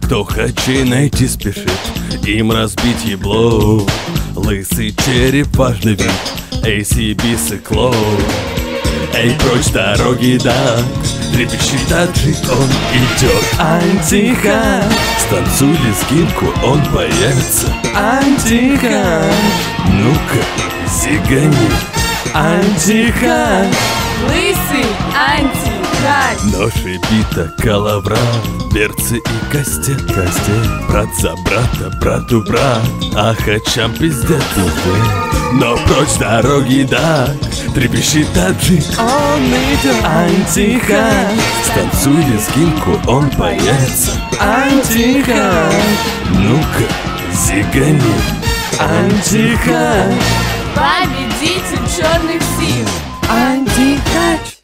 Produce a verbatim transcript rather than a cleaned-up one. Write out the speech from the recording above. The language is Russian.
Кто хачей найти спешит, им разбить ебло. Лысый череп, важный вид, эй си би циклон. Эй, прочь с дороги, да, трепещет таджик, он идет. Антихач, станцуй лезгинку, он появится. Антихач, ну-ка, зигани. Антихач, Лысый антихач. нож и бита, калаврат, берцы и кастет, кастет. Брат за брата, брату брат, а хачам пиздец. Но прочь с дороги, да, трепещет таджик, он идет. Антихач, станцуй лезгинку, он появится. Антихач, ну-ка, зигани. Антихач, Победитель черных сил. антихач.